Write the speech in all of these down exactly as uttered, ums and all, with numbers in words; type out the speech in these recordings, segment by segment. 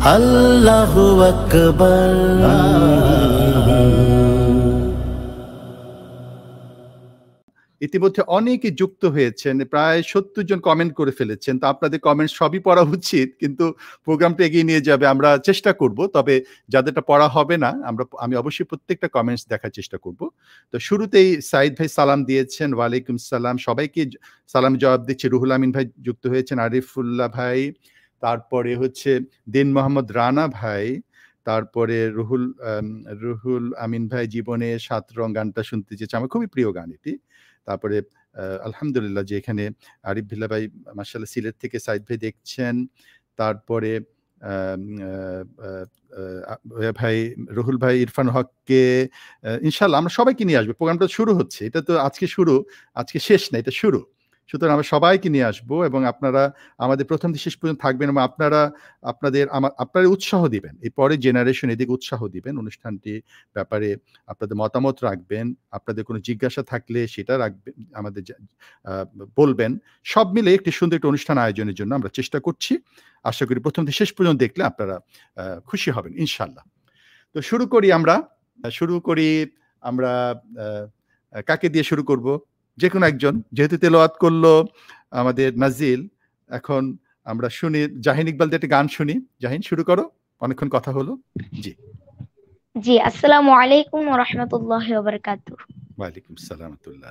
আল্লাহু আকবার। ইতিমধ্যে অনেকে যুক্ত হয়েছেন, প্রায় সত্তর জন কমেন্ট করে ফেলেছেন। তো আপনাদের কমেন্ট সবই পড়া উচিত, কিন্তু প্রোগ্রামটা এগিয়ে নিয়ে যাবে আমরা চেষ্টা করব। তবে যাদেরটা পড়া হবে না, আমরা আমি অবশ্যই প্রত্যেকটা কমেন্টস দেখার চেষ্টা করব। তো শুরুতেই সাইদ ভাই সালাম দিয়েছেন, ওয়ালাইকুম সালাম। সবাইকে সালাম জবাব দিচ্ছি। রুহুল আমিন ভাই যুক্ত হয়েছেন, আরিফুল্লাহ ভাই, তারপরে হচ্ছে দিন মোহাম্মদ রানা ভাই, তারপরে রুহুল রুহুল আমিন ভাই জীবনে সাত রং গানটা শুনতে চেয়েছে, আমার খুবই প্রিয় গান এটি। তারপরে আলহামদুলিল্লাহ যে এখানে আরিফ ভিল্লা ভাই মাশাআল্লাহ সিলেট থেকে সাইদ ভাই দেখছেন। তারপরে ভাই রুহুল ভাই ইরফান হককে ইনশাআল্লাহ আমরা সবাইকে নিয়ে আসবো। প্রোগ্রামটা শুরু হচ্ছে, এটা তো আজকে শুরু, আজকে শেষ না, এটা শুরু। সুতরাং আমরা সবাইকে নিয়ে আসবো এবং আপনারা আমাদের প্রথম থেকে শেষ পর্যন্ত থাকবেন এবং আপনারা আপনাদের আপনারা উৎসাহ দিবেন, এই পরের জেনারেশন এদিকে উৎসাহ দিবেন, অনুষ্ঠানটি ব্যাপারে আপনাদের মতামত রাখবেন, আপনাদের কোনো জিজ্ঞাসা থাকলে সেটা রাখবেন, আমাদের বলবেন। সব মিলে একটি সুন্দর একটি অনুষ্ঠান আয়োজনের জন্য আমরা চেষ্টা করছি। আশা করি প্রথম থেকে শেষ পর্যন্ত দেখলে আপনারা খুশি হবেন ইনশাআল্লাহ। তো শুরু করি আমরা শুরু করি আমরা কাকে দিয়ে শুরু করব? যে কোনো একজন, যেহেতু তেলাওয়াত করলো আমাদের নাজিল, এখন আমরা শুনি জাহিন ইকবাল দিয়ে একটা গান শুনি। জাহিন শুরু করো, অনেকক্ষণ কথা হলো। জি জি, আসসালামু আলাইকুম ওয়া রাহমাতুল্লাহি ওয়া বারাকাতুহু। ওয়া আলাইকুম আসসালাম ওয়া রাহমাতুল্লাহ।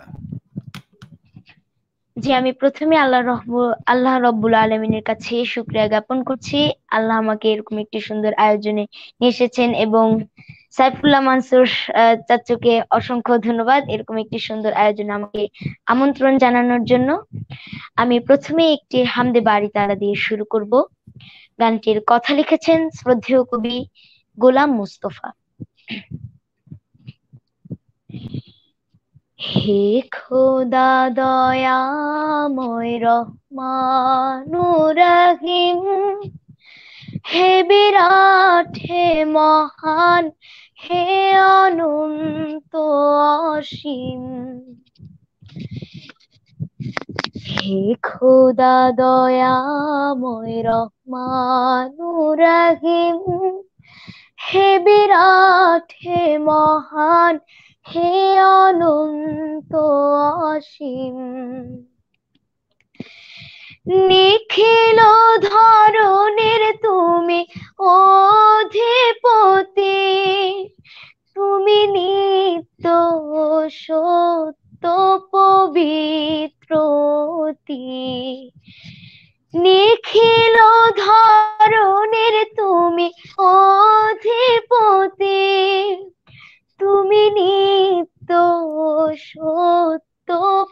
জি, আমি প্রথমে আল্লাহ রহমু আল্লাহ রব্বুল আলামিনের কাছে শুকরিয়া জ্ঞাপন করছি। আল্লাহ আমাকে এরকম একটি সুন্দর আয়োজনে নিয়ে এসেছেন এবং সাইফুল্লাহ মানসুর চাচুকে অসংখ্য ধন্যবাদ এরকম একটি সুন্দর আয়োজনে আমাকে আমন্ত্রণ জানানোর জন্য। আমি প্রথমে একটি হামদে বাড়ি তাআলা দিয়ে শুরু করব। গানটির কথা লিখেছেন শ্রদ্ধেয় কবি গোলাম মুস্তফা। হে খোদা দয়াময় রহমানুর রহিম, হে বিরাট হে মহান হে অনন্ত অসীম। হে খোদা দয়াময় রহমানুর রহিম, হে বিরাট হে মহান হে অনন্ত অসীম। নিখিল ধরনের তুমি অধিপতি, তুমি নিত্য সত্য পবিত্রতি। নিখিল ধরনের তুমি অধিপতি, তুমি নিত্য সত্য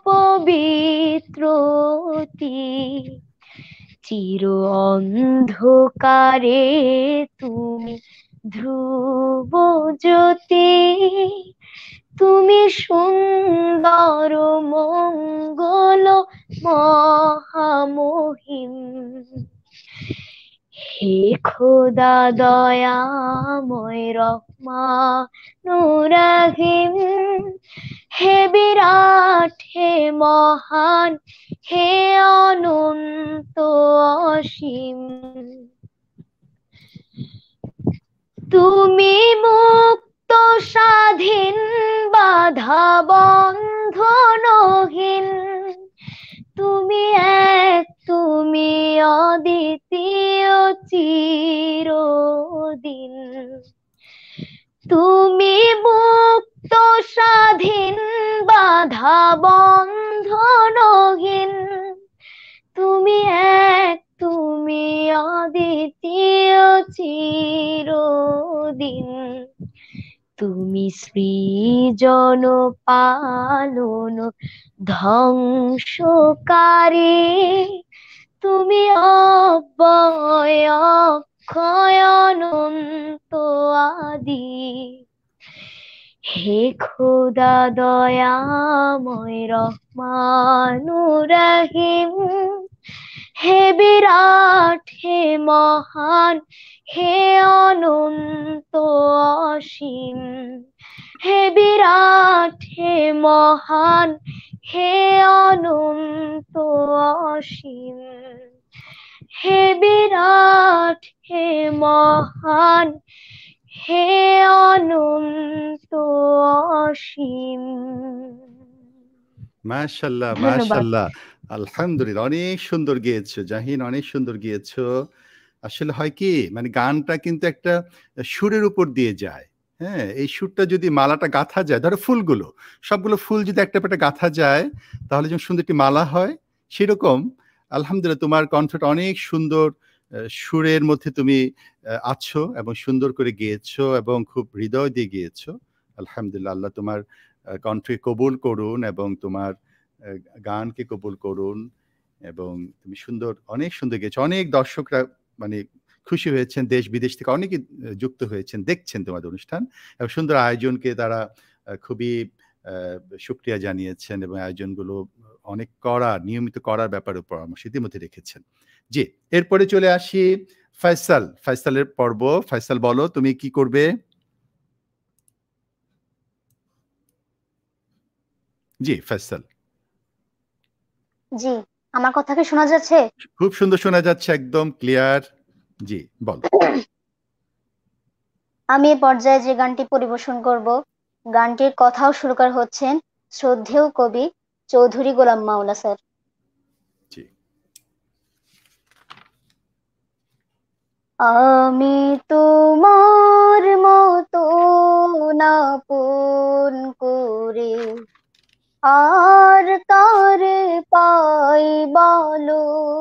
পবিত্রতি। চির অন্ধকারে তুমি ধ্রুব জ্যোতি, তুমি সুন্দর মঙ্গল মহামহিম। হে খোদা দয়াময় রহমানুর রহিম, হে বিরাট হে মহান হে অনন্ত অসীম। তুমি মুক্ত স্বাধীন বাধা বন্ধনহীন, তুমি এক তুমি অদ্বিতীয় চিরদিন। তুমি মুক্ত স্বাধীন বাধা বন্ধনহীন, তুমি এক তুমি অদ্বিতীয় চিরদিন। তুমি সৃজন পালন ধ্বংসকারী, তুমি অব্যয় অক্ষয় অনন্ত আদি। হে খোদা দয়াময় রহমানুর রহিম, হে বিরাট হে মহান হে অনন্ত অসীম। হে বিরাট হে মহান হে অনন্ত অসীম। হে বিরাট, হে মহান, হে অনন্ত অসীম। মাশাআল্লাহ, ধন্যবাদ। মাশাআল্লাহ। আলহামদুলিল্লাহ। অনেক সুন্দর গেয়েছো জাহিন, অনেক সুন্দর গেয়েছো। আসলে হয় কি, মানে গানটা কিন্তু একটা সুরের উপর দিয়ে যায়। হ্যাঁ? এই সুরটা যদি মালাটা গাঁথা যায়, ধরো ফুলগুলো, সবগুলো ফুল যদি একটা পর একটা গাঁথা যায়, তাহলে যেমন সুন্দর একটি মালা হয়, সেরকম আলহামদুলিল্লাহ তোমার কণ্ঠটা অনেক সুন্দর আ সুরের মধ্যে তুমি আ আছো এবং সুন্দর করে গেয়েছো এবং খুব হৃদয় দিয়ে গেয়েছো। আলহামদুলিল্লাহ, আল্লাহ তোমার আ কণ্ঠকে কবুল করুন এবং তোমার আ গানকে কবুল করুন এবং তুমি সুন্দর, অনেক সুন্দর গেয়েছো। অনেক দর্শকরা মানে খুশি হয়েছেন, দেশ-বিদেশ থেকে অনেকে আ যুক্ত হয়েছেন, দেখছেন তোমাদের অনুষ্ঠান এবং সুন্দর আয়োজনকে তারা আ খুবই আ শুকরিয়া জানিয়েছেন এবং আয়োজনগুলো অনেক কড়া, নিয়মিত করার ব্যাপারে পরামর্শ ইতিমধ্যে রেখেছেন। জি, এরপরে চলে আসি ফয়সাল। ফয়সালের পর্ব। ফয়সাল বলো তুমি কি করবে? জি, ফয়সাল। জি, আমার কথা কি শোনা যাচ্ছে? খুব সুন্দর শোনা যাচ্ছে, একদম ক্লিয়ার। জি, বলো। আমি এ পর্যায়ে যে গানটি পরিবেশন করব, গানটির কথাও সুরকার হচ্ছেন শ্রদ্ধেয় কবি চৌধুরী গোলাম মাওলা স্যার। জি। আমি তোমার মতো আপন করে আর কারে পাই বলো,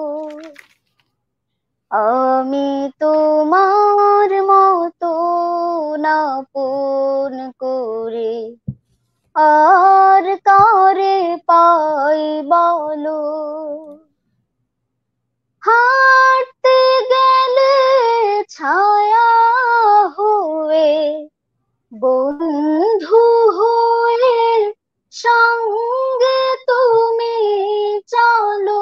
আমি তোমার মতো আপন করে আর কারে পাই বলো, হাঁটতে গেলে ছায়া হয়ে বন্ধু হয়ে সঙ্গে তুমি চলো,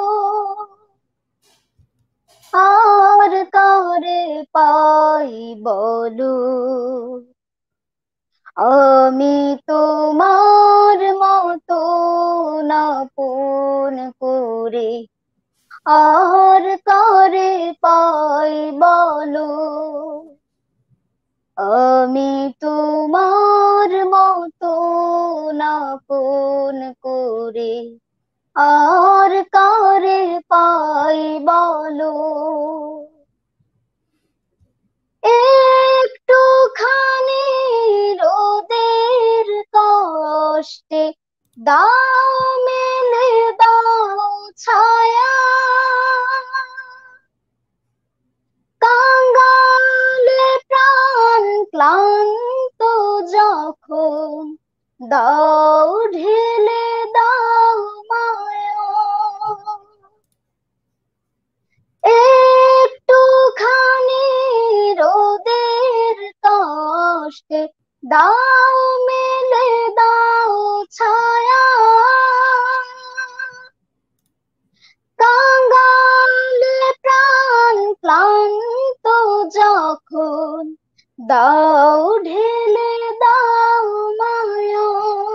আর কারে পাই বলো, আমি তোমার মতো আপন করে আর কারে পাই বলো, আমি তোমার মতো আপন করে আর কারে পাই বলো, একটুখানি রোদের কষ্টে দাও মেলে দাও ছায়া, কাঙ্গালে প্রাণ ক্লান্ত যখন দাও ঢেলে দাও মায়া, একটুখানি রোদের কষ্টে দাও মেলে দাও ছায়া, কাঙ্গালে প্রাণ ক্লান্ত যখন দাও ঢেলে দাও মায়া,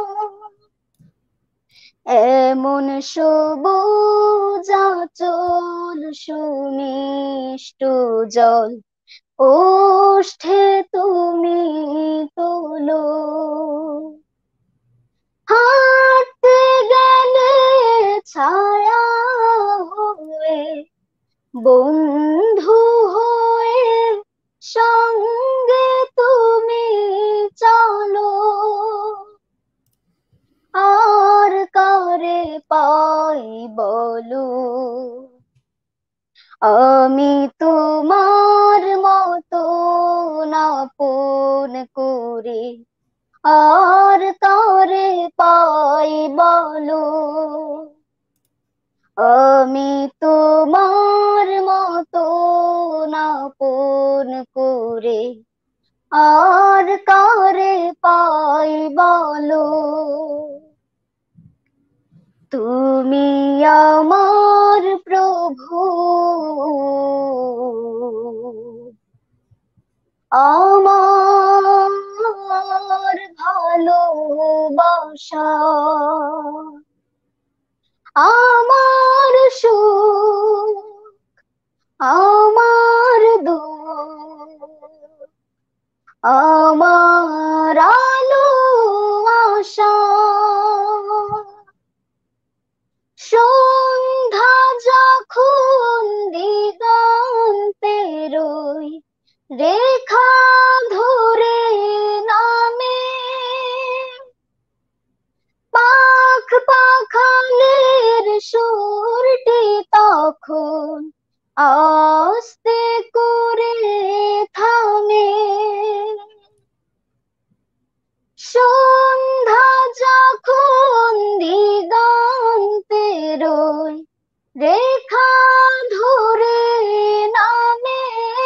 এমন সবুজ আঁচল সুমিষ্ট জল ওষ্ঠে তুমি তোলো, হাঁটতে গেলে ছায়া হয়ে বন্ধু হয়ে সঙ্গে তুমি চলো, আর কারে পাই বলো, আমি তোমার মতো আপন করে আর কারে পাই বলো, আমি তোমার মতো আপন করে আর কারে পাই বলো, তুমি আমার প্রভু, আমার ভালোবাসা, আমার সুখ আমার দোয়া, আমার আলো আশা, সন্ধ্যা যখন দিগন্তে রই রেখা ধরে নামে, পাখ পাখালের সুরটি তখন আস্তে করে থামে, সন্ধ্যা যখন দিগন্তে রই রেখা ধরে নামে,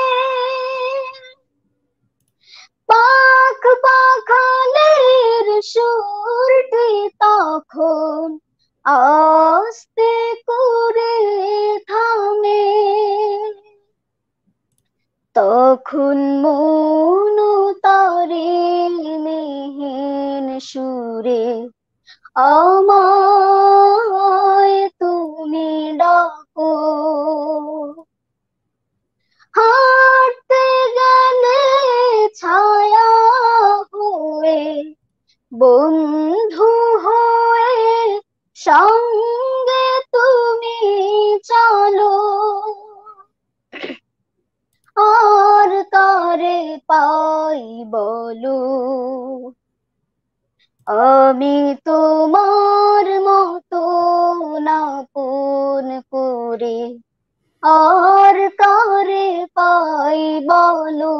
পাখ পাখালের সুরটি তখন আস্তে করে থামে, তখন মন তারে মেহেন সুরে আমায় তুমি ডাকো, হাঁটতে গেলে ছায়া হয়ে বন্ধু হয়ে সঙ্গে তুমি চলো, আর কারে পাই বলো, আমি তোমার মতো আপন করে আর কারে পাই বলো,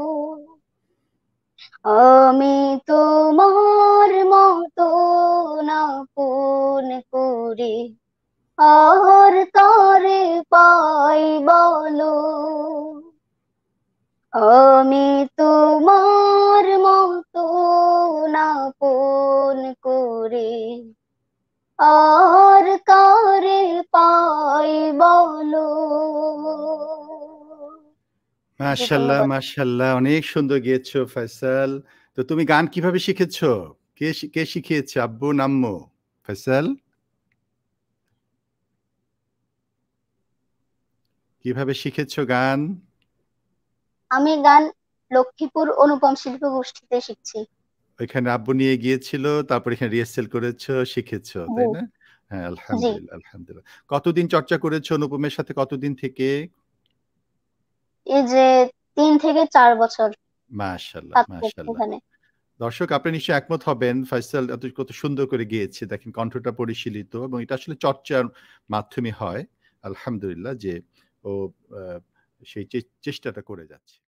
আমি তোমার মতো আপন করে আর কারে পাই বলো, আমি তোমার মতো আপন করে আর কারে পাই বলো। জি, মাশাআল্লাহ, ধন্যবাদ। মাশাআল্লাহ অনেক সুন্দর গেয়েছো ফয়সাল। তো তুমি গান কিভাবে শিখেছো? কে শি কে শিখিয়েছে? আব্বু না আম্মু? ফয়সাল? কিভাবে শিখেছো গান? আমি গান লক্ষ্মীপুর অনুপম শিল্প গোষ্ঠীতে শিখছি। ওইখানে আব্বু নিয়ে গিয়েছিল, তারপর এখানে রিহার্সাল করেছো, শিখেছো, জি, তাই না? হ্যাঁ, জি। আলহামদুলিল্লাহ, আলহামদুলিল্লাহ। কতদিন চর্চা করেছো অনুপমের সাথে কতদিন থেকে? এই যে তিন থেকে চার বছর মাশাআল্লাহ, কাজ করছি মাশাআল্লাহ। এখানে। দর্শক আপনি নিশ্চয়ই একমত হবেন ফয়সাল এত কত সুন্দর করে গেয়েছে। দেখেন কণ্ঠটা পরিশীলিত এবং এটা আসলে চর্চার মাধ্যমে হয়। আলহামদুলিল্লাহ যে ও আ সেই চে চেষ্টাটা করে যাচ্ছে।